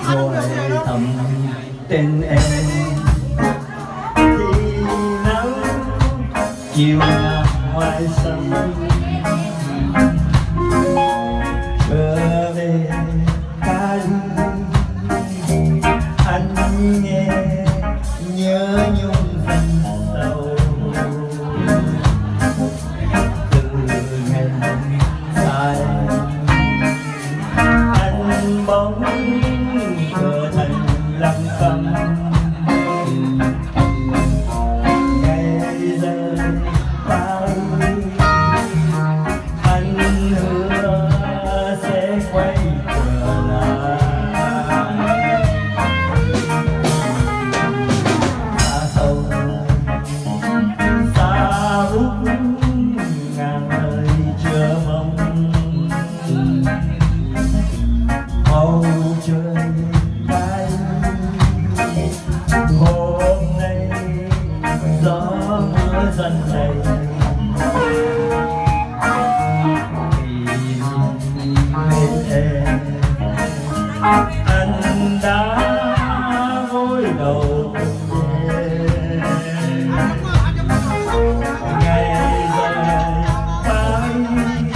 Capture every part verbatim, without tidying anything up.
gọi thầm tên em khi nắng chiều ngả ngoài sân trở về Cali anh nghe nhớ nhung dần sâu từ ngày xa anh bóng trở thành lặng câm ngày rời Paris anh hứa sẽ quay trở lại xa sâu xa út ngàn lời chờ mong bầu trời bay hôm nay gió mưa dần dày bên em anh đã gối đầu về ngày rời Paris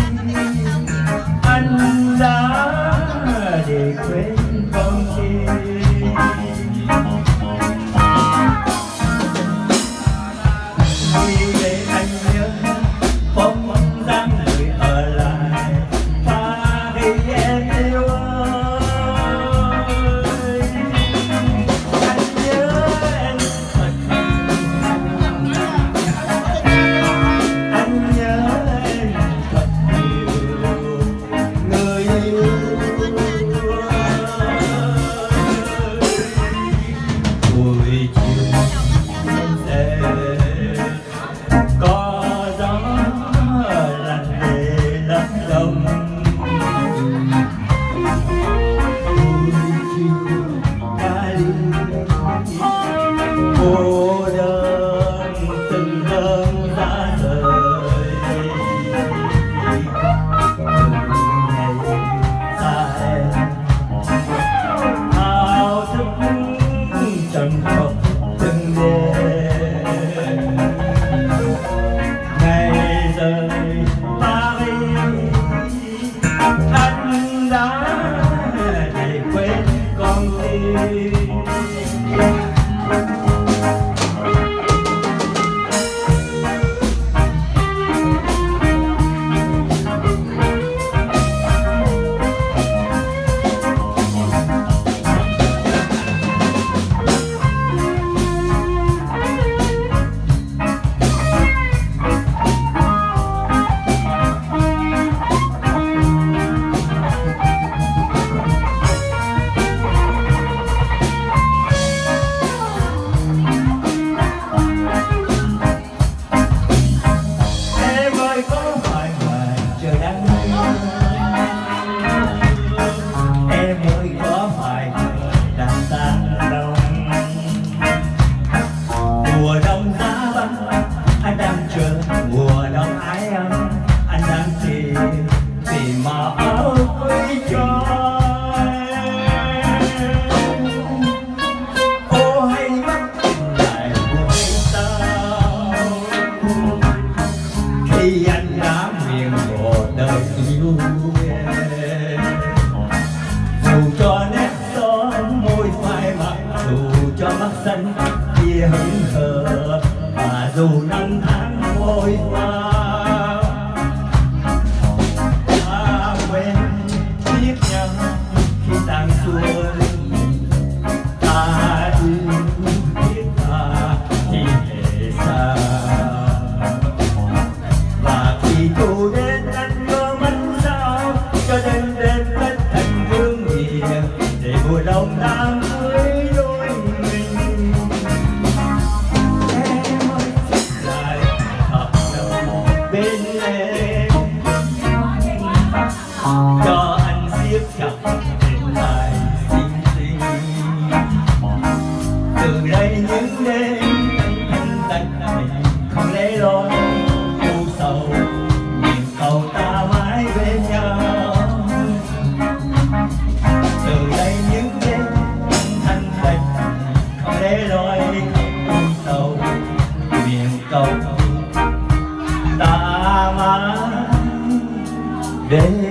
anh đã để quên con tim khi về anh nhớ bóng dáng người ở lại Paris em yêu ơi anh nhớ em thật anh nhớ em thật nhiều người yêu buổi chiều sẽ có gió lạnh về lấp đông buổi chiều Cali cô đơn từng cơn giá rời từng ngày xa em thao thức trần thuật từng đêm ngày rời Paris anh đã để quên con tim mùa đông ái ân anh đang tìm tìm mà áo cưới cho em ô hay mắt lại buồn sao khi anh đã miền mồ đời yêu em dù cho nét son môi phai mặt dù cho mắt xanh kia hững hờ và dù năm tháng trôi qua ta quên biết nhau khi tàn xuôi ta yêu biết ta khi về xa và khi thu đến anh có mắt sao cho đêm đêm tất thành vương miền để mùa đông đang với đôi mình em ơi lại thật lòng bên em cho anh siết chặt bên tai xinh xinh từ đây những đêm anh tách mình không lẽ loi u sầu nhìn cầu ta mãi bên nhau từ đây những đêm để